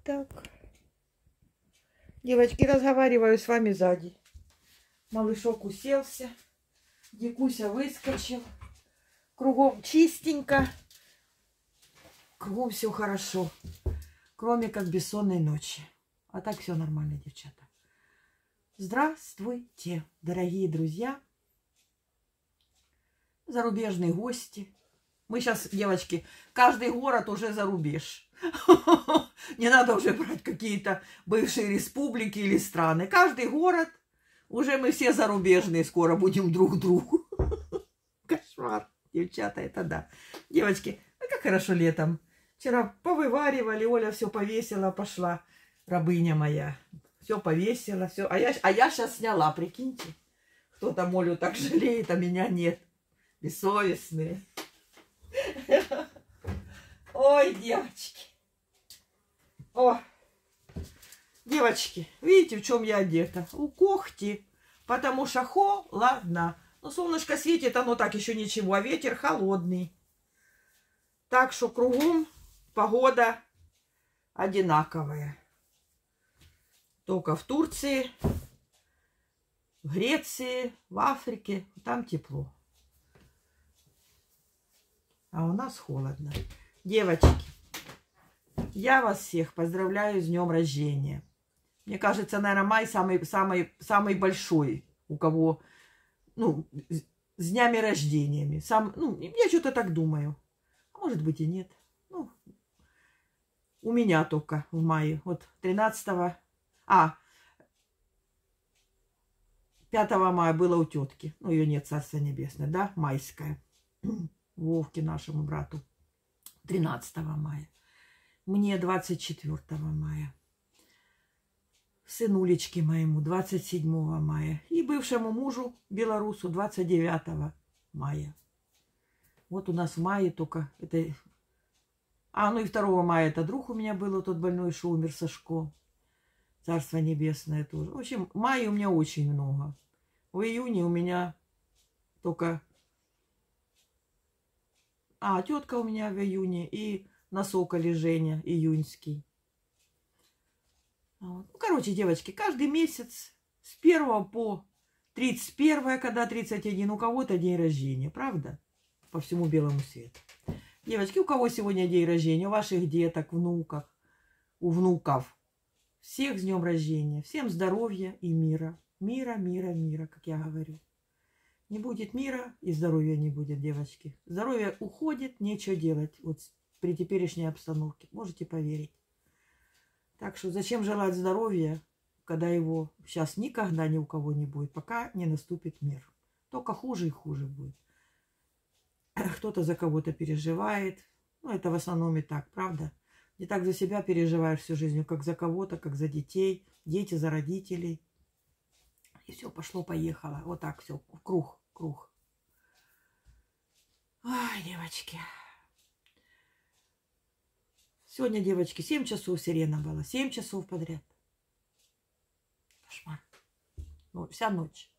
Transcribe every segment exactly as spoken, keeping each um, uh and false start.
так. Девочки, разговариваю с вами сзади. Малышок уселся. Дикуся выскочил. Кругом чистенько. Кругом все хорошо. Кроме как бессонной ночи. А так все нормально, девчата. Здравствуйте, дорогие друзья. Зарубежные гости. Мы сейчас, девочки, каждый город уже за рубеж. Не надо уже брать какие-то бывшие республики или страны. Каждый город, уже мы все зарубежные скоро будем друг другу. Кошмар, девчата, это да. Девочки, ну как хорошо летом. Вчера повываривали, Оля все повесила, пошла, рабыня моя. Все повесила, все. А я, а я сейчас сняла, прикиньте. Кто там Олю так жалеет, а меня нет. Бессовестные. Ой, девочки. О, девочки, видите, в чем я одета? У когти, потому что холодно. Ну, солнышко светит, оно так еще ничего, а ветер холодный. Так что кругом погода одинаковая. Только в Турции, в Греции, в Африке, там тепло. А у нас холодно. Девочки, я вас всех поздравляю с днем рождения. Мне кажется, наверное, май самый, самый, самый большой, у кого, ну, с днями рождениями. Сам, ну, я что-то так думаю. А может быть и нет. Ну, у меня только в мае. Вот тринадцатого, а, пятого мая было у тетки. Ну, ее нет, царство небесное, да, майская. Вовке, нашему брату, тринадцатого мая. Мне двадцать четвёртого мая. Сынулечке моему двадцать седьмого мая. И бывшему мужу белорусу двадцать девятого мая. Вот у нас в мае только это... А, ну и второго мая это друг у меня был, тот больной, что умер, Сашко. Царство небесное тоже. В общем, мая у меня очень много. В июне у меня только... А, тетка у меня в июне и на Соколе Женя, июньский. Вот. Ну, короче, девочки, каждый месяц с первого по тридцать первое, когда тридцать один, у кого-то день рождения, правда? По всему белому свету. Девочки, у кого сегодня день рождения? У ваших деток, внуков, у внуков. Всех с днем рождения. Всем здоровья и мира. Мира, мира, мира, как я говорю. Не будет мира, и здоровья не будет, девочки. Здоровье уходит, нечего делать. Вот при теперешней обстановке. Можете поверить. Так что зачем желать здоровья, когда его сейчас никогда ни у кого не будет, пока не наступит мир. Только хуже и хуже будет. Кто-то за кого-то переживает. Ну, это в основном и так, правда? Не так за себя переживаешь всю жизнь, как за кого-то, как за детей. Дети за родителей. И все, пошло-поехало. Вот так все. Круг, круг. Ой, девочки. Сегодня, девочки, семь часов сирена была. семь часов подряд. Кошмар. Ну, вся ночь.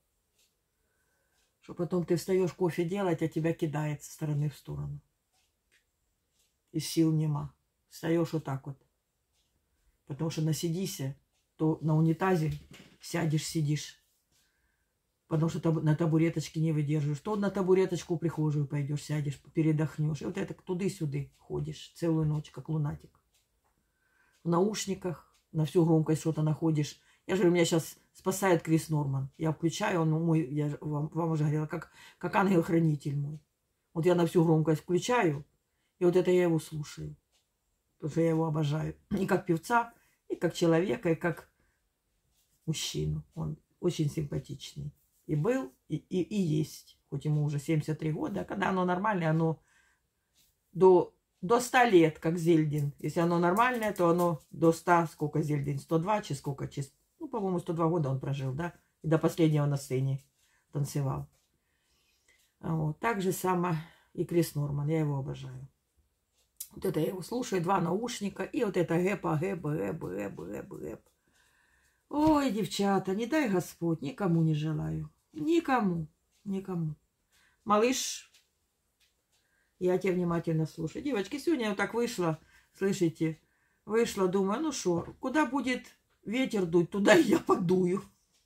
Что потом ты встаешь кофе делать, а тебя кидает со стороны в сторону. И сил нема. Встаешь вот так вот. Потому что насидися, то на унитазе сядешь, сидишь. Потому что на табуреточке не выдерживаешь. То на табуреточку в прихожую пойдешь, сядешь, передохнешь. И вот это туды-сюды ходишь целую ночь, как лунатик. В наушниках на всю громкость что-то находишь. Я же, меня сейчас спасает Крис Норман. Я включаю, он мой, я вам, вам уже говорила, как, как ангел-хранитель мой. Вот я на всю громкость включаю, и вот это я его слушаю. Потому что я его обожаю. И как певца, и как человека, и как мужчину. Он очень симпатичный. И был, и, и, и есть. Хоть ему уже семьдесят три года. А когда оно нормальное, оно до, до ста лет, как Зельдин. Если оно нормальное, то оно до ста, сколько Зельдин? сто два, чи сколько? Чи, ну, по-моему, сто два года он прожил, да? И до последнего на сцене танцевал. Вот. Так же само и Крис Норман. Я его обожаю. Вот это я его слушаю. Два наушника. И вот это гэпа, гэп, гэп, гэп, гэп, гэп. Ой, девчата, не дай Господь, никому не желаю. Никому, никому. Малыш, я тебя внимательно слушаю. Девочки, сегодня я вот так вышла, слышите, Вышла, думаю, ну что, куда будет ветер дуть, туда и я подую.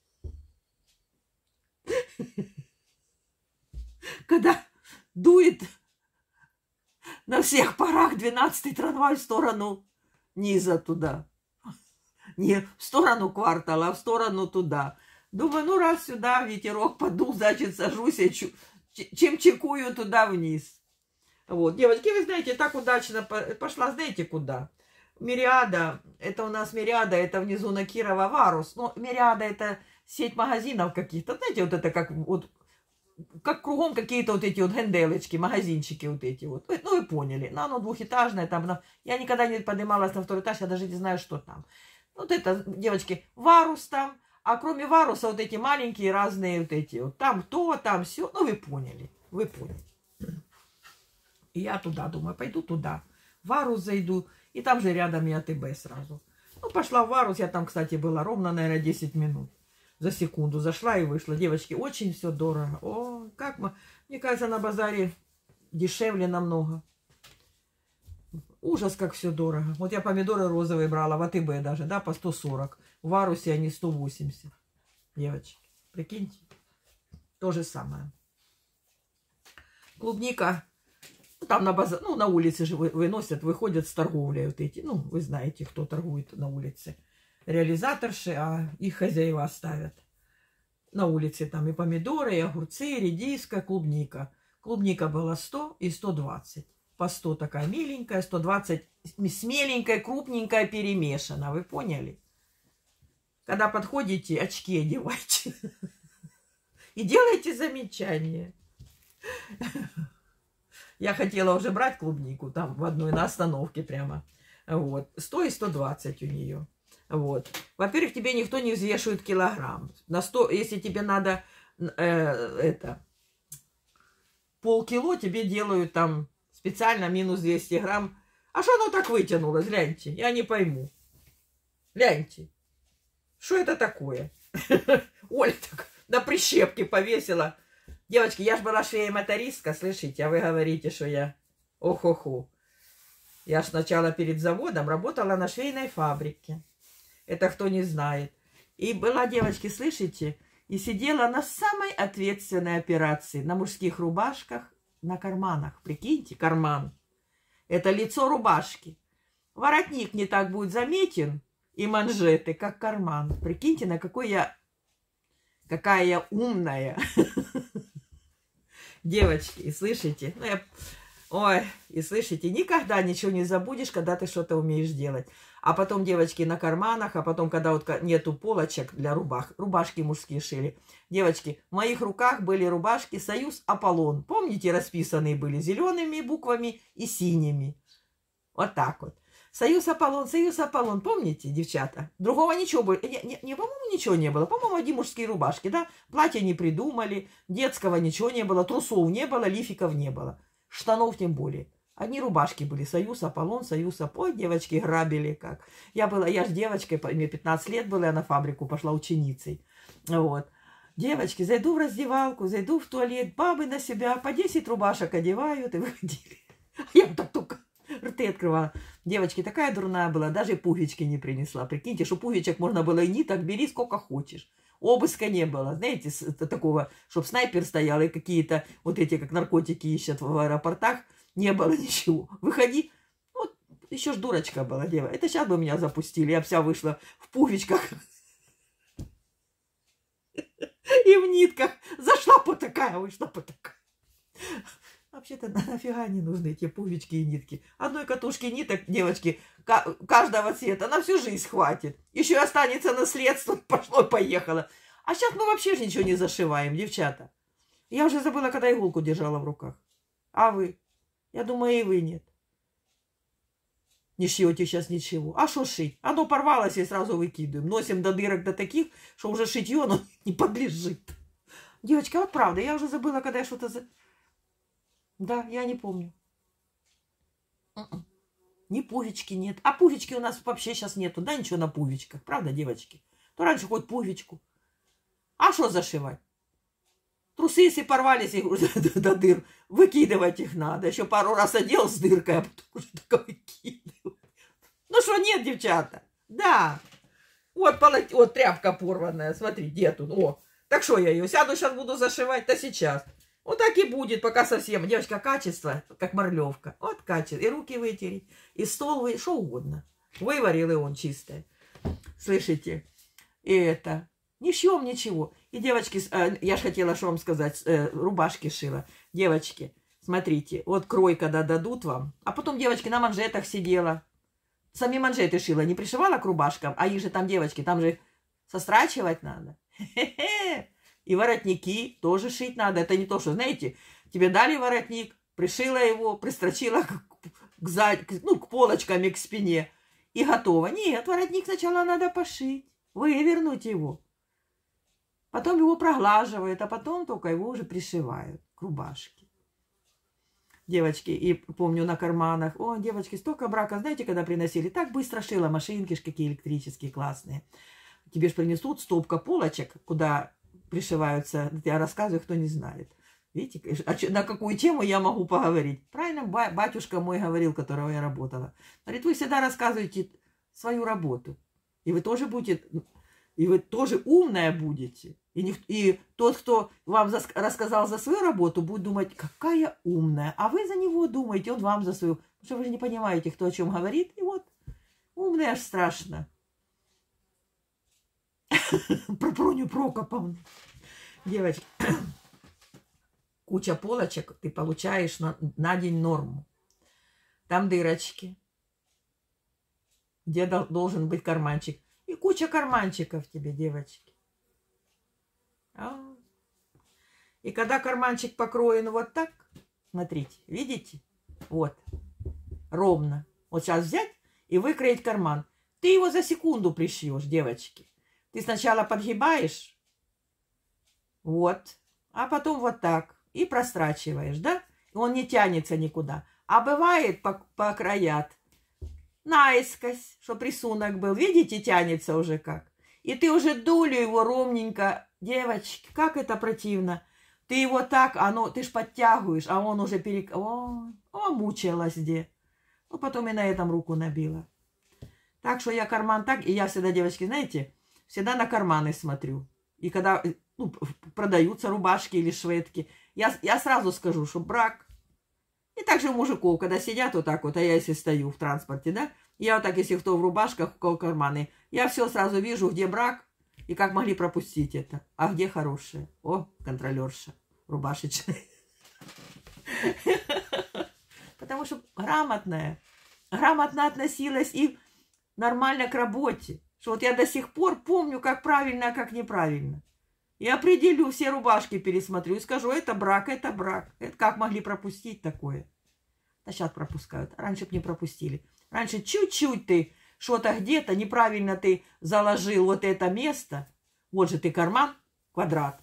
Когда дует на всех парах двенадцатый трамвай в сторону низа туда. Не в сторону квартала, а в сторону туда. Думаю, ну раз сюда ветерок подул, значит сажусь, я чу... чем чекую туда вниз. Вот, девочки, вы знаете, так удачно пошла, знаете куда? Мириада, это у нас Мириада, это внизу на Кирова Варус. Но Мириада это сеть магазинов каких-то, знаете, вот это как вот как кругом какие-то вот эти вот генделочки, магазинчики вот эти вот. Ну, вы поняли. Ну, оно двухэтажное. Там, я никогда не поднималась на второй этаж, я даже не знаю, что там. Вот это, девочки, Варус там. А кроме Варуса вот эти маленькие разные вот эти вот. Там то, там все. Ну, вы поняли. Вы поняли. И я туда думаю, пойду туда. В Варус зайду. И там же рядом и АТБ сразу. Ну, пошла в Варус. Я там, кстати, была ровно, наверное, десять минут. За секунду зашла и вышла. Девочки, очень все дорого. О, как мы... Мне кажется, на базаре дешевле намного. Ужас, как все дорого. Вот я помидоры розовые брала в АТБ даже, да, по сто сорок. В Варусе они сто восемьдесят. Девочки, прикиньте. То же самое. Клубника. Там на базаре, ну, на улице же выносят, выходят с торговлей вот эти. Ну, вы знаете, кто торгует на улице. Реализаторши, а их хозяева ставят. На улице там и помидоры, и огурцы, и редиска, клубника. Клубника была сто и сто двадцать. По сто такая миленькая, сто двадцать с меленькой, крупненькая перемешана. Вы поняли? Когда подходите, очки одевайте. И делайте замечания. Я хотела уже брать клубнику там в одной на остановке прямо. Вот. сто и сто двадцать у нее. Вот. Во-первых, тебе никто не взвешивает килограмм. На сто, если тебе надо э, это полкило, тебе делают там специально минус двести грамм. А что оно так вытянулось? Гляньте, я не пойму. Гляньте. Что это такое? Оля так на прищепке повесила. Девочки, я ж была швея-мотористка, слышите? А вы говорите, что я... Ох-охо. Я ж сначала перед заводом работала на швейной фабрике. Это кто не знает. И была, девочки, слышите, и сидела на самой ответственной операции. На мужских рубашках, на карманах. Прикиньте, карман. Это лицо рубашки. Воротник не так будет заметен, и манжеты, как карман. Прикиньте, на какой я... Какая я умная. Девочки, и слышите? Ну, я... Ой, и слышите, никогда ничего не забудешь, когда ты что-то умеешь делать. А потом, девочки, на карманах, а потом, когда вот нету полочек для рубах, рубашки мужские шили. Девочки, в моих руках были рубашки «Союз Аполлон». Помните, расписанные были зелеными буквами и синими. Вот так вот. «Союз Аполлон», «Союз Аполлон». Помните, девчата? Другого ничего было. Не, не, не, по-моему, ничего не было. По-моему, одни мужские рубашки, да? Платья не придумали, детского ничего не было, трусов не было, лификов не было. Штанов тем более. Одни рубашки были. «Союз Аполлон», «Союз Аполлон». Девочки грабили как. Я была, я же девочкой, мне пятнадцать лет было, я на фабрику пошла ученицей. Вот. Девочки, зайду в раздевалку, зайду в туалет, бабы на себя по десять рубашек одевают и выходили. Я вот так только рты открывала. Девочки, такая дурная была, даже пуговички не принесла. Прикиньте, что пуговичек можно было и не так, бери сколько хочешь. Обыска не было, знаете, такого, чтобы снайпер стоял и какие-то вот эти, как наркотики ищут в аэропортах, не было ничего. Выходи, вот еще ж дурочка была, дева. Это сейчас бы меня запустили, я вся вышла в пуговичках и в нитках. Зашла по такая, вышла по такая. Вообще-то нафига не нужны эти пуговички и нитки. Одной катушки ниток, девочки, каждого цвета на всю жизнь хватит. Еще останется наследство, пошло-поехало. А сейчас мы вообще же ничего не зашиваем, девчата. Я уже забыла, когда иголку держала в руках. А вы? Я думаю, и вы нет. Не шьете сейчас ничего. А что шить? Оно порвалось и сразу выкидываем. Носим до дырок до таких, что уже шитье оно не подлежит. Девочка, вот правда, я уже забыла, когда я что-то... За... Да, я не помню. У-у. Ни пуговички нет. А пуговички у нас вообще сейчас нету. Да, ничего на пуговичках. Правда, девочки? То раньше хоть пуговичку. А что зашивать? Трусы, если порвались их уже до, до дыр, выкидывать их надо. Еще пару раз одел с дыркой, а потом уже только выкидывать. Ну что, нет, девчата? Да. Вот, полот... вот тряпка порванная. Смотри, где тут? О. Так что я ее сяду, сейчас буду зашивать-то сейчас. Вот так и будет, пока совсем. Девочка, качество, как морлевка. Вот качество. И руки вытереть, и стол вы, что угодно. Выварил, и он чистый. Слышите? И это. Не шьем ничего. И девочки, я же хотела, что вам сказать, рубашки шила. Девочки, смотрите, вот крой, когда дадут вам. А потом девочки на манжетах сидела. Сами манжеты шила, не пришивала к рубашкам, а их же там, девочки, там же сострачивать надо. Хе-хе. И воротники тоже шить надо. Это не то, что, знаете, тебе дали воротник, пришила его, пристрочила к, к, зад... ну, к полочкам и к спине. И готово. Нет, воротник сначала надо пошить, вывернуть его. Потом его проглаживают, а потом только его уже пришивают к рубашке. Девочки, и помню на карманах. О, девочки, столько брака, знаете, когда приносили, так быстро шила, машинки ж какие электрические классные. Тебе ж принесут стопка полочек, куда пришиваются. Я рассказываю, кто не знает. Видите, на какую тему я могу поговорить? Правильно, батюшка мой говорил, которого я работала. Говорит, вы всегда рассказываете свою работу. И вы тоже будете, и вы тоже умная будете. И, не, и тот, кто вам за, рассказал за свою работу, будет думать, какая умная. А вы за него думаете, он вам за свою. Потому что вы же не понимаете, кто о чем говорит. И вот, умная аж страшно. Про Проню Прокоповну. Девочки, куча полочек ты получаешь на, на день норму. Там дырочки, где должен быть карманчик. И куча карманчиков тебе, девочки. И когда карманчик покроен вот так, смотрите, видите? Вот, ровно. Вот сейчас взять и выкроить карман. Ты его за секунду пришьешь, девочки. Ты сначала подгибаешь, вот, а потом вот так. И прострачиваешь, да? Он не тянется никуда. А бывает по, по краям наискось, чтоб рисунок был. Видите, тянется уже как. И ты уже долю его ровненько. Девочки, как это противно. Ты его так, оно, ты ж подтягиваешь, а он уже перек... О, о, мучилась где. Ну, потом и на этом руку набила. Так что я карман так, и я всегда, девочки, знаете, всегда на карманы смотрю. И когда ну, продаются рубашки или шведки, я, я сразу скажу, что брак. И также у мужиков, когда сидят вот так вот, а я если стою в транспорте, да, я вот так, если кто в рубашках, у кого карманы, я все сразу вижу, где брак и как могли пропустить это, а где хорошее. О, контролерша рубашечная. Потому что грамотная, грамотно относилась и нормально к работе. Что вот я до сих пор помню, как правильно, а как неправильно. И определю, все рубашки пересмотрю и скажу, это брак, это брак. Это как могли пропустить такое? А сейчас пропускают. Раньше бы не пропустили. Раньше чуть-чуть ты что-то где-то неправильно ты заложил вот это место. Вот же ты карман, квадрат.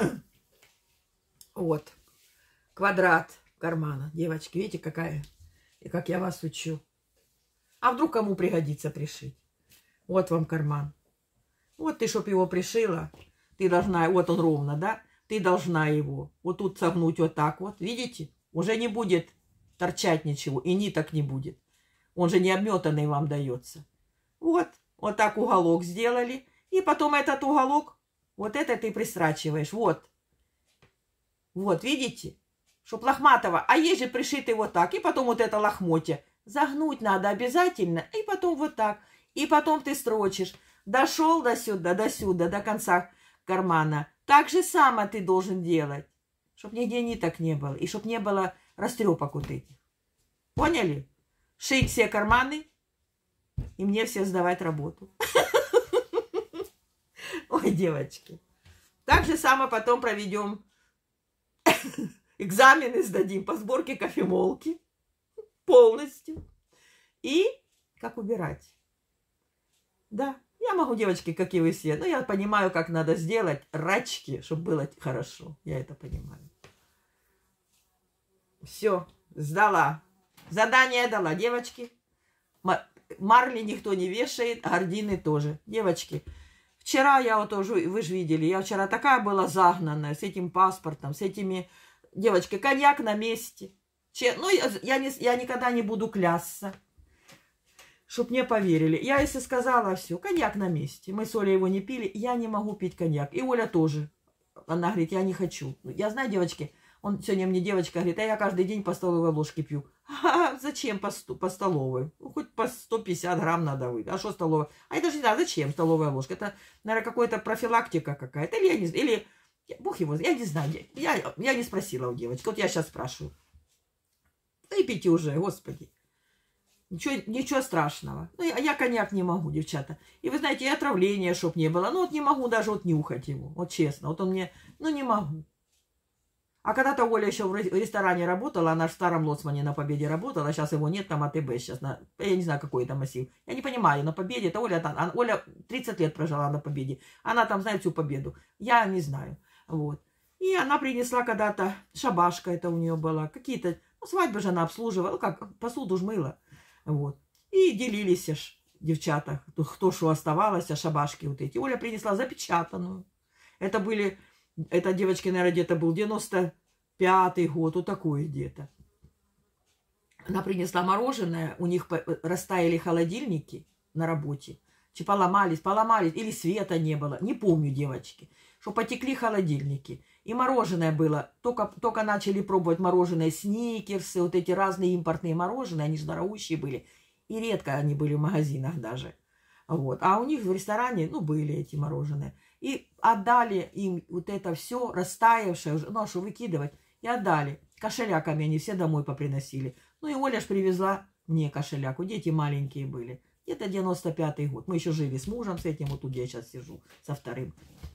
Вот. Квадрат кармана. Девочки, видите, какая? И как я вас учу. А вдруг кому пригодится пришить? Вот вам карман. Вот ты, чтоб его пришила, ты должна, вот он ровно, да? Ты должна его вот тут согнуть вот так вот. Видите? Уже не будет торчать ничего. И ниток не будет. Он же не обметанный вам дается. Вот. Вот так уголок сделали. И потом этот уголок, вот это ты пристрачиваешь. Вот. Вот, видите? Чтоб лохматого. А есть же пришитый вот так. И потом вот это лохмотье. Загнуть надо обязательно. И потом вот так. И потом ты строчишь. Дошел до сюда, до сюда, до конца кармана. Так же само ты должен делать. Чтоб нигде ниток не было. И чтоб не было растрепок вот этих. Поняли? Шить все карманы. И мне все сдавать работу. Ой, девочки. Так же само потом проведем экзамены, сдадим по сборке кофемолки. Полностью. И как убирать. Да, я могу, девочки, как и вы все. Но я понимаю, как надо сделать рачки, чтобы было хорошо. Я это понимаю. Все, сдала. Задание дала, девочки. Марли никто не вешает, гардины тоже. Девочки, вчера я вот тоже, вы же видели, я вчера такая была загнанная с этим паспортом, с этими... Девочки, коньяк на месте. Че... Ну, я, я, не, я никогда не буду клясться. чтоб мне поверили. Я если сказала, все, коньяк на месте. Мы с Олей его не пили, я не могу пить коньяк. И Оля тоже. Она говорит, я не хочу. Я знаю, девочки, он сегодня мне девочка говорит, а я каждый день по столовой ложке пью. А зачем по, по столовой? Ну, хоть по сто пятьдесят грамм надо выпить. А что столовая? А я даже не знаю, зачем столовая ложка? Это, наверное, какая-то профилактика какая-то. Или я не знаю, или... Бог его, я не знаю. Я, я не спросила у девочки. Вот я сейчас спрашиваю. Выпейте уже, господи. Ничего, ничего страшного. Ну, я, я коньяк не могу, девчата. И вы знаете, и отравления, чтоб не было. Ну, вот не могу даже вот нюхать его. Вот честно. Вот он мне... Ну, не могу. А когда-то Оля еще в ресторане работала, она в старом Лоцмане на Победе работала, сейчас его нет, там АТБ сейчас, на, я не знаю, какой это массив. Я не понимаю, на Победе, это Оля, там, Оля тридцать лет прожила на Победе, она там знает всю Победу, я не знаю, вот. И она принесла когда-то, шабашка это у нее была, какие-то, ну, свадьбы же она обслуживала, ну, как, посуду ж мыла, вот. И делились аж девчата, кто, кто что оставалось, а шабашки вот эти. Оля принесла запечатанную, это были... Это девочки, наверное, где-то был девяносто пятый год, вот такой где-то. Она принесла мороженое, у них растаяли холодильники на работе. Чи поломались, поломались, или света не было. Не помню, девочки. Что потекли холодильники. И мороженое было. Только, только начали пробовать мороженое сникерсы, вот эти разные импортные мороженые, они же дорогущие были. И редко они были в магазинах даже. Вот. А у них в ресторане, ну, были эти мороженые. И отдали им вот это все, растаявшее уже, ну, а что выкидывать, и отдали. Кошеляками они все домой поприносили. Ну, и Оля ж привезла мне кошеляку. Дети маленькие были. Где-то девяносто пятый год. Мы еще жили с мужем, с этим, вот тут я сейчас сижу, со вторым.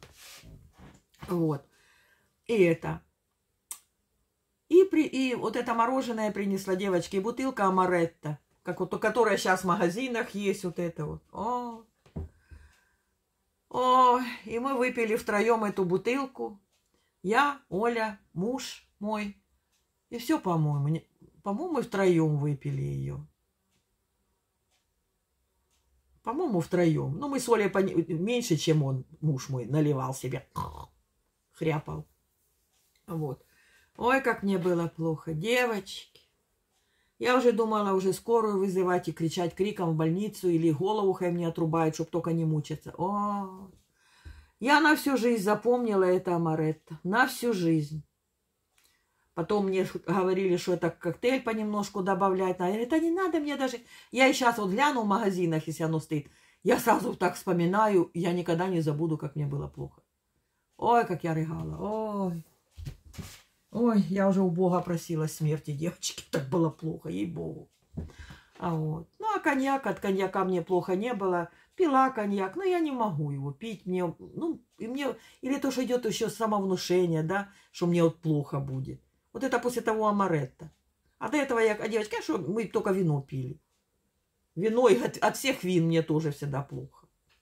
Вот. И это. И, при, и вот это мороженое принесла девочке, и бутылка амаретто, как вот, которая сейчас в магазинах есть, вот это вот. О, О, и мы выпили втроем эту бутылку. Я, Оля, муж мой. И все, по-моему. По-моему, втроем выпили ее. По-моему, втроем. Ну, мы с Олей пон... меньше, чем он, муж мой, наливал себе. Хряпал. Вот. Ой, как мне было плохо. Девочки. Я уже думала уже скорую вызывать и кричать криком в больницу, или голову хай мне отрубают, чтобы только не мучиться. О, я на всю жизнь запомнила это амаретто. На всю жизнь. Потом мне говорили, что это коктейль понемножку добавлять. Я говорю, это не надо мне даже. Я и сейчас вот гляну в магазинах, если оно стоит. Я сразу так вспоминаю, я никогда не забуду, как мне было плохо. Ой, как я рыгала. Ой. Ой, я уже у Бога просила смерти, девочки. Так было плохо, ей-богу. А вот. Ну, а коньяк, от коньяка мне плохо не было. Пила коньяк, но я не могу его пить. Мне, ну, и мне... Или то, что идет еще самовнушение, да, что мне вот плохо будет. Вот это после того амаретто. А до этого я, а девочки, а что мы только вино пили. Вино, и от, от всех вин мне тоже всегда плохо.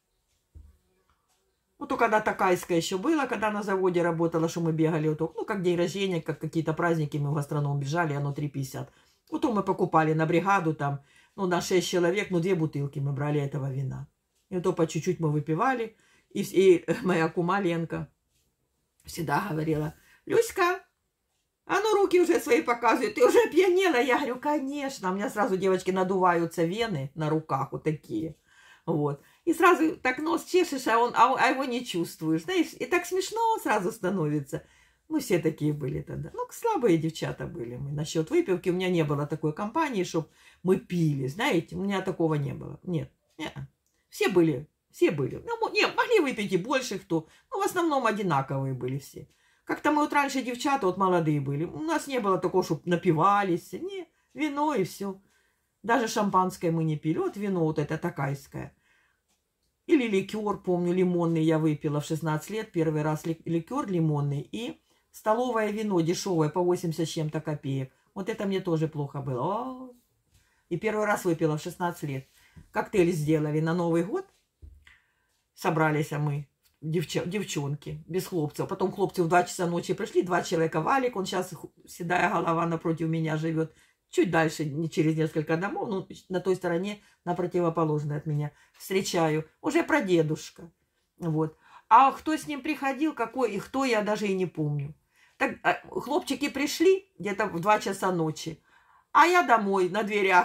Вот только когда такайская еще была, когда на заводе работала, что мы бегали, вот, ну, как день рождения, как какие-то праздники, мы в гастроном бежали, оно три пятьдесят. Вот мы покупали на бригаду там, ну, на шесть человек, ну, две бутылки мы брали этого вина. И то по чуть-чуть мы выпивали. И, и моя кума Ленка всегда говорила, Люська, а ну руки уже свои показывай, ты уже пьянела? Я говорю, конечно. У меня сразу, девочки, надуваются вены на руках вот такие. Вот. И сразу так нос чешешь, а, он, а, а его не чувствуешь. Знаешь, и так смешно сразу становится. Мы все такие были тогда. Ну, слабые девчата были мы. Насчет выпивки у меня не было такой компании, чтобы мы пили. Знаете, у меня такого не было. Нет. Нет. Все были. Все были. Ну, не, могли выпить и больше кто. Но в основном одинаковые были все. Как-то мы вот раньше девчата вот молодые были. У нас не было такого, чтобы напивались. Не, вино и все. Даже шампанское мы не пили. Вот вино вот это такайское. Или ликер, помню, лимонный я выпила в шестнадцать лет. Первый раз ликер лимонный. И столовое вино дешевое по восемьдесят с чем-то копеек. Вот это мне тоже плохо было. О-о-о. И первый раз выпила в шестнадцать лет. Коктейль сделали на Новый год. Собрались мы, девча, девчонки, без хлопцев. Потом хлопцы в два часа ночи пришли. Два человека. Валик, он сейчас, седая голова, напротив меня живет. Чуть дальше, не через несколько домов, ну, на той стороне, на противоположной от меня. Встречаю. Уже прадедушка. Вот. А кто с ним приходил, какой и кто, я даже и не помню. Так, хлопчики пришли где-то в два часа ночи. А я домой на дверях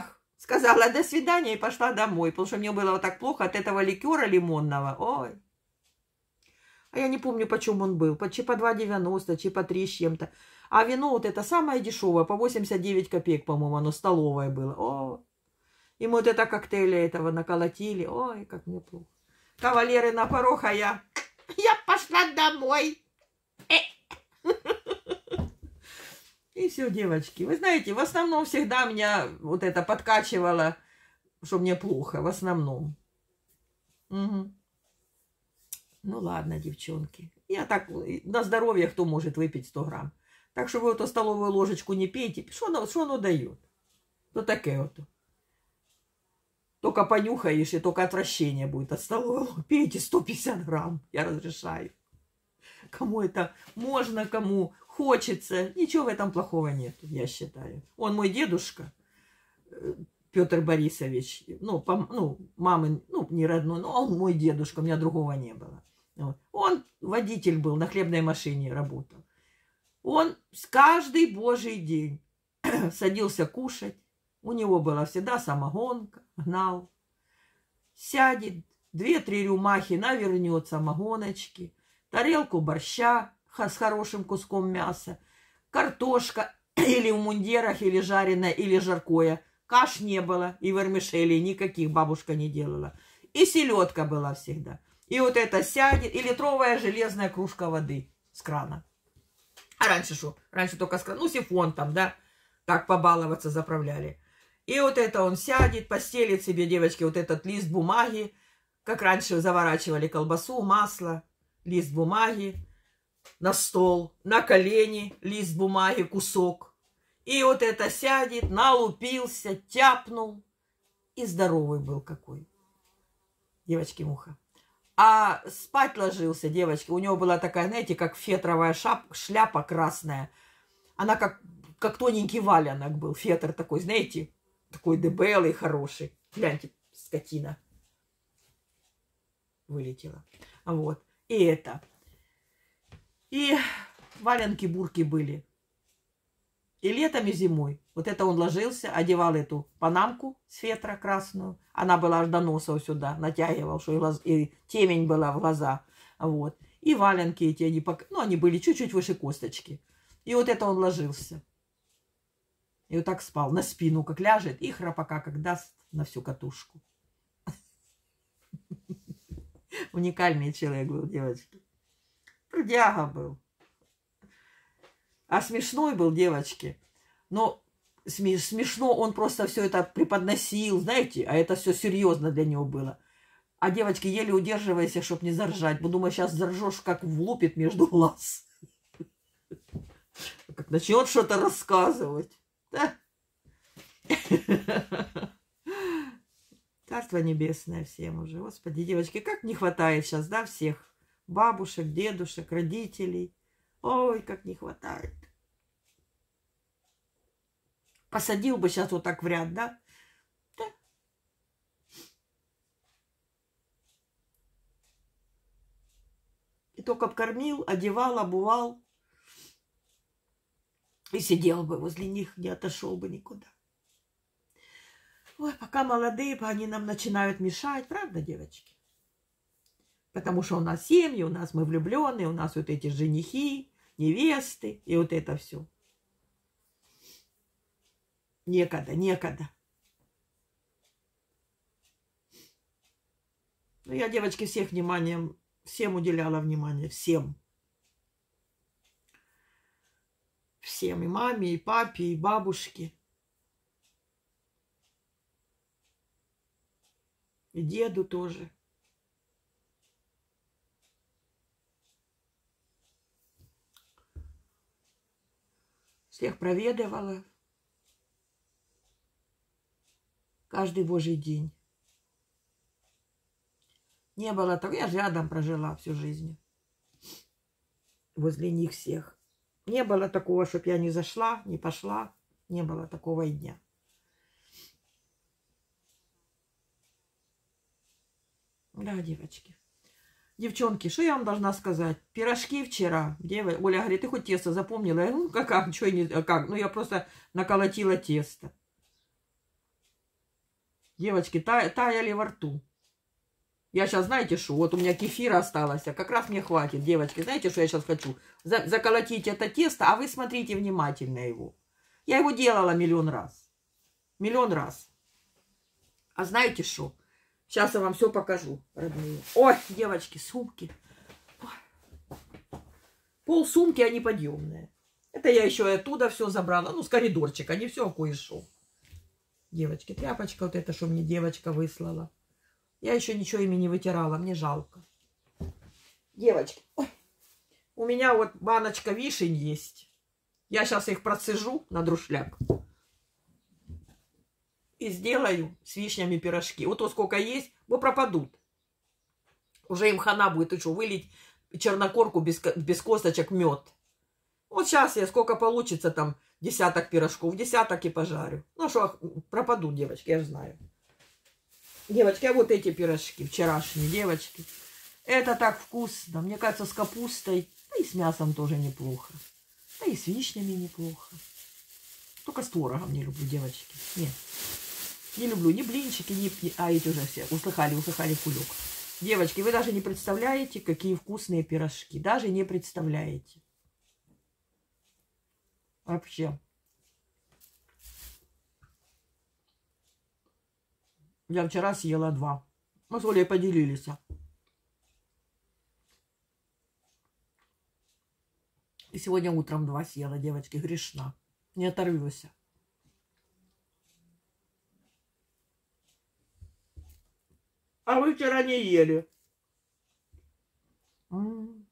Сказала до свидания и пошла домой, потому что мне было вот так плохо от этого ликера лимонного. Ой. А я не помню, почем он был. По, чи по два девяносто, чи по три с чем-то. А вино вот это самое дешевое, по восемьдесят девять копеек, по-моему, оно столовое было. О. И мы вот это коктейля этого наколотили. Ой, как мне плохо. Кавалеры на порог, а я... Я пошла домой. И все, девочки. Вы знаете, в основном всегда меня вот это подкачивало, что мне плохо. В основном. Угу. Ну ладно, девчонки. Я так, на здоровье кто может выпить сто грамм. Так что вы эту столовую ложечку не пейте. Что оно, что оно дает? Ну такое вот. Только понюхаешь, и только отвращение будет от столовой ложки. Пейте сто пятьдесят грамм. Я разрешаю. Кому это можно, кому хочется. Ничего в этом плохого нет, я считаю. Он мой дедушка, Петр Борисович. Ну, по, ну мамы, ну, не родной, но он мой дедушка. У меня другого не было. Вот. Он водитель был, на хлебной машине работал. Он каждый божий день садился кушать. У него была всегда самогонка, гнал. Сядет, две-три рюмахи навернет самогоночки, тарелку борща с хорошим куском мяса, картошка или в мундирах, или жареная, или жаркое. Каш не было, и вермишелей никаких бабушка не делала. И селедка была всегда. И вот это сядет, и литровая железная кружка воды с крана. А раньше что? Раньше только с крана. Ну, сифон там, да, так побаловаться заправляли. И вот это он сядет, постелит себе, девочки, вот этот лист бумаги, как раньше заворачивали колбасу, масло, лист бумаги на стол, на колени лист бумаги, кусок. И вот это сядет, налупился, тяпнул, и здоровый был какой. Девочки-муха. А спать ложился, девочки, у него была такая, знаете, как фетровая шап, шляпа красная. Она как, как тоненький валенок был, фетр такой, знаете, такой дебелый, хороший. Гляньте, скотина. Вылетела. Вот. И это. И валенки-бурки были. И летом, и зимой. Вот это он ложился, одевал эту панамку с фетра красную. Она была аж до носа вот сюда. Натягивал, что и, глаз... и темень была в глаза. Вот. И валенки эти, они, пок... ну, они были чуть-чуть выше косточки. И вот это он ложился. И вот так спал, на спину как ляжет, и храпака как даст на всю катушку. Уникальный человек был, девочки. Трудяга был. А смешной был, девочки. Но смешно он просто все это преподносил, знаете, а это все серьезно для него было. А девочки, еле удерживайся, чтобы не заржать. Бо думаю, сейчас заржешь, как влупит между глаз. Как начнет что-то рассказывать. Да? Царство небесное всем уже. Господи, девочки, как не хватает сейчас, да, всех бабушек, дедушек, родителей. Ой, как не хватает. Посадил бы сейчас вот так в ряд, да? Да. И только кормил, одевал, обувал. И сидел бы возле них, не отошел бы никуда. Ой, пока молодые, они нам начинают мешать, правда, девочки? Потому что у нас семьи, у нас мы влюбленные, у нас вот эти женихи, невесты, и вот это все. Некогда, некогда. Ну, я, девочки, всех вниманием, всем уделяла внимание, всем. Всем, и маме, и папе, и бабушке. И деду тоже. Всех проведывала. Каждый божий день. Не было такого. Я же рядом прожила всю жизнь. Возле них всех. Не было такого, чтобы я не зашла, не пошла. Не было такого и дня. Да, девочки. Девчонки, что я вам должна сказать? Пирожки вчера. Дева... Оля говорит, ты хоть тесто запомнила? Я, ну, как, как, что не, как? Ну, я просто наколотила тесто. Девочки, та таяли во рту. Я сейчас, знаете что, вот у меня кефира осталось, а как раз мне хватит, девочки. Знаете, что я сейчас хочу? За заколотить это тесто, а вы смотрите внимательно его. Я его делала миллион раз. Миллион раз. А знаете что? Сейчас я вам все покажу, родные. Ой, девочки, сумки. Ой. Пол сумки, они подъемные. Это я еще и оттуда все забрала. Ну, с коридорчика, не все, а кое-что. Девочки, тряпочка вот эта, что мне девочка выслала. Я еще ничего ими не вытирала, мне жалко. Девочки, ой, у меня вот баночка вишень есть. Я сейчас их процежу на друшляк. И сделаю с вишнями пирожки. Вот то сколько есть, вот пропадут. Уже им хана будет, и что, вылить чернокорку без, без косточек мед. Вот сейчас я сколько получится там десяток пирожков, десяток и пожарю. Ну что, пропадут, девочки, я же знаю. Девочки, а вот эти пирожки, вчерашние, девочки. Это так вкусно. Мне кажется, с капустой, да и с мясом тоже неплохо. Да и с вишнями неплохо. Только с творогом не люблю, девочки. Нет, не люблю ни блинчики, ни... А эти уже все услыхали, услыхали кулек. Девочки, вы даже не представляете, какие вкусные пирожки. Даже не представляете. Вообще. Я вчера съела два. Мы с Олей поделились. И сегодня утром два съела, девочки, грешна. Не оторвешься. А вы вчера не ели. М-м.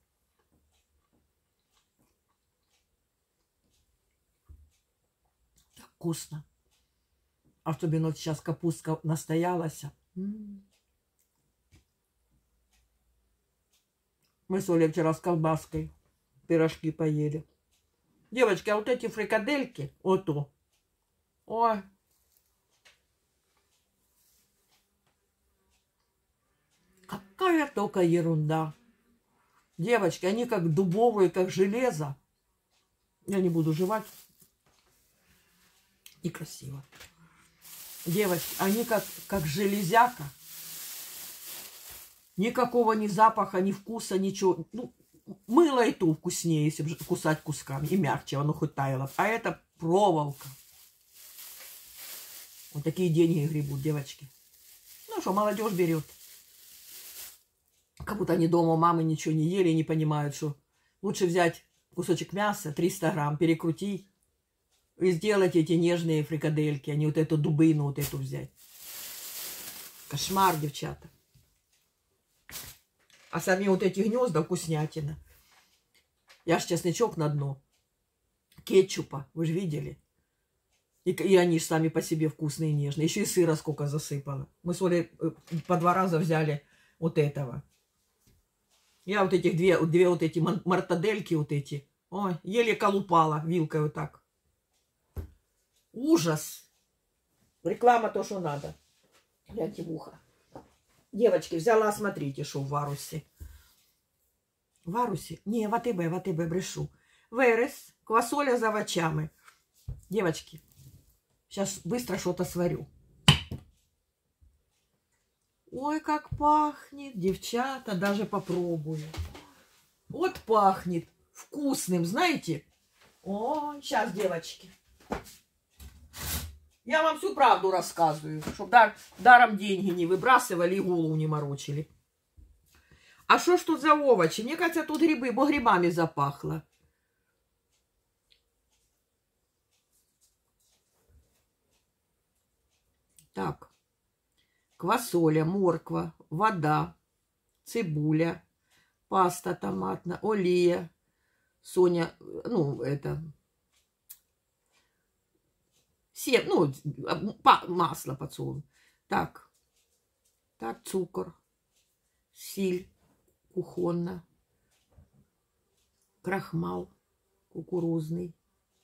Так вкусно. Особенно вот сейчас капустка настоялась. М-м. Мы с Олей вчера с колбаской пирожки поели. Девочки, а вот эти фрикадельки, вот то. Ой. Какая только ерунда. Девочки, они как дубовые, как железо. Я не буду жевать. Некрасиво. Девочки, они как, как железяка. Никакого ни запаха, ни вкуса, ничего. Ну, мыло и то вкуснее, если кусать кусками. И мягче, оно хоть таяло. А это проволока. Вот такие деньги гребут, девочки. Ну что, молодежь берет. Как будто они дома у мамы ничего не ели и не понимают, что лучше взять кусочек мяса, триста грамм, перекрутить и сделать эти нежные фрикадельки, а не вот эту дубину вот эту взять. Кошмар, девчата. А сами вот эти гнезда вкуснятина. Я ж чесночок на дно. Кетчупа, вы же видели. И, и они же сами по себе вкусные и нежные. Еще и сыра сколько засыпала. Мы с Олей по два раза взяли вот этого. Я вот этих две, две вот эти мартадельки вот эти. Ой, еле колупала вилкой вот так. Ужас. Реклама то, что надо. Гляньте в ухо. Девочки, взяла, смотрите, что в Варусі. В Варусі? Не, в АТБ, в АТБ, брешу. Верес, квасоля з овочами. Девочки, сейчас быстро что-то сварю. Ой, как пахнет, девчата, даже попробую. Вот пахнет вкусным, знаете? Ой, сейчас, девочки. Я вам всю правду рассказываю, чтобы дар, даром деньги не выбрасывали и голову не морочили. А что ж тут за овощи? Мне кажется, тут грибы, бо грибами запахло. Так. Квасоля, морква, вода, цибуля, паста томатная, олія, Соня, ну, это... Сем, ну, масло подсолнуховое. Так. Так, цукор. Сіль кухонна. Крахмал кукурузный.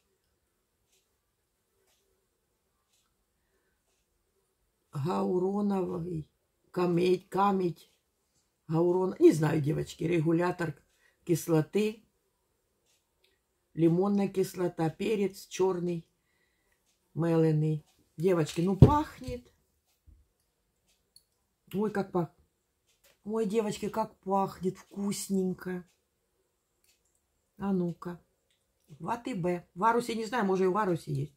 Гауроновый. Камедь, камедь. Гаурон. Не знаю, девочки. Регулятор кислоты. Лимонная кислота. Перец черный. Меленый. Девочки, ну пахнет. Ой, как пах. Ой, девочки, как пахнет вкусненько. А ну-ка. В А Т Б. В Арусе, не знаю, может и в Арусе есть.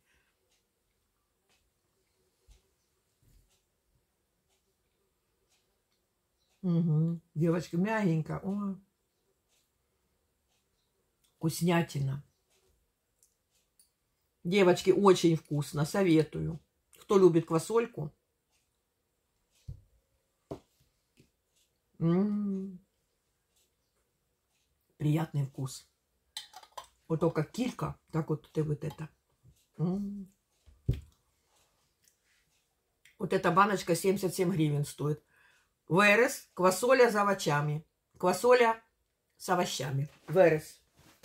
Угу. Девочки, мягенько. О. Вкуснятина. Девочки, очень вкусно. Советую. Кто любит квасольку. М-м-м. Приятный вкус. Вот только килька, так вот ты вот это. М-м. Вот эта баночка семьдесят семь гривен стоит. Верес, квасоля с овощами. Квасоля с овощами. Верес.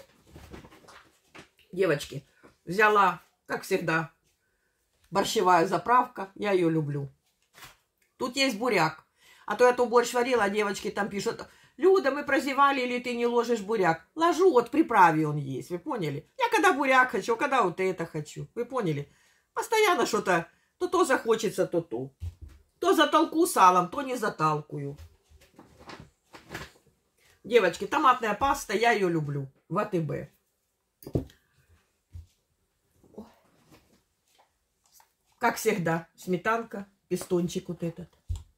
Девочки, взяла, как всегда, борщевая заправка. Я ее люблю. Тут есть буряк. А то я то борщ варила, а девочки там пишут: Люда, мы прозевали, или ты не ложишь буряк? Ложу, вот приправе он есть, вы поняли? Я когда буряк хочу, когда вот это хочу, вы поняли? Постоянно что-то, то то захочется, то то. То затолку салом, то не заталкую. Девочки, томатная паста, я ее люблю. В А Т Б. Как всегда, сметанка, пистончик вот этот.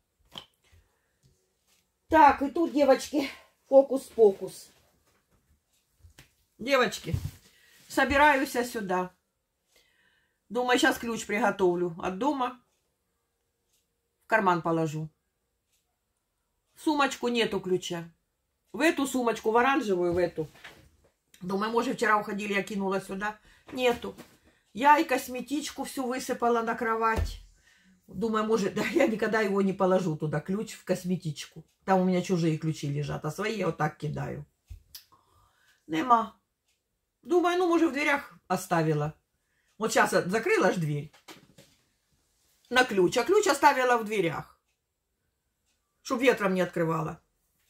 Так, и тут, девочки, фокус-покус. Девочки, собираюсь я сюда. Думаю, сейчас ключ приготовлю от дома. В карман положу. В сумочку нету ключа. В эту сумочку, в оранжевую, в эту. Думаю, может, вчера уходили, я кинула сюда. Нету. Я и косметичку всю высыпала на кровать. Думаю, может, да, я никогда его не положу туда, ключ в косметичку. Там у меня чужие ключи лежат, а свои я вот так кидаю. Нема. Думаю, ну, может, в дверях оставила. Вот сейчас закрыла ж дверь на ключ, а ключ оставила в дверях, чтоб ветром не открывала.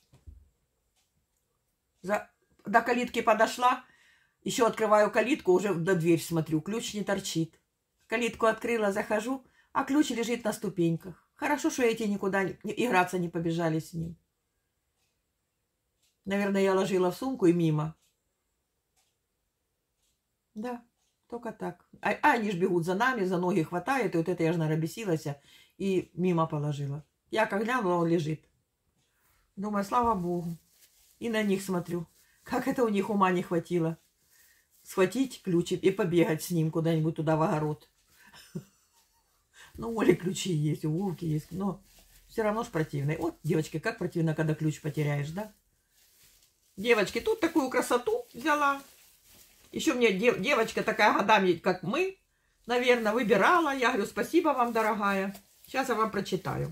За... До калитки подошла, еще открываю калитку, уже до дверь смотрю, ключ не торчит. Калитку открыла, захожу, а ключ лежит на ступеньках. Хорошо, что эти никуда не... играться не побежали с ним. Наверное, я ложила в сумку и мимо. Да, только так. А, а они ж бегут за нами, за ноги хватают, и вот это я же наробесилась и мимо положила. Я как глянула, он лежит. Думаю, слава богу. И на них смотрю. Как это у них ума не хватило. Схватить ключик и побегать с ним куда-нибудь туда в огород. Ну, у Оли ключи есть, у Вовки есть, но все равно ж противно. Вот, девочки, как противно, когда ключ потеряешь, да? Девочки, тут такую красоту взяла. Еще мне дев, девочка такая годами, как мы, наверное, выбирала. Я говорю, спасибо вам, дорогая. Сейчас я вам прочитаю.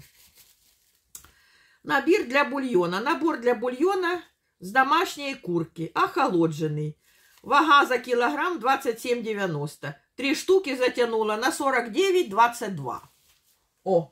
Набор для бульона. Набор для бульона с домашней курки, охолодженный. Вага за килограмм двадцать семь девяносто. Три штуки затянула на сорок девять двадцать два. О!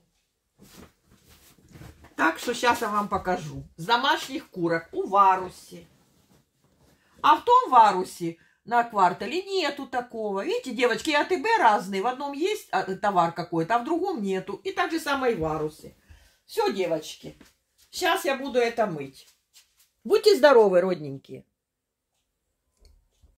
Так что сейчас я вам покажу. С домашних курок у Варуси. А в том Варусе на квартале нету такого. Видите, девочки, А Т Б разные. В одном есть товар какой-то, а в другом нету. И так же самое и в Варусе. Все, девочки. Сейчас я буду это мыть. Будьте здоровы, родненькие.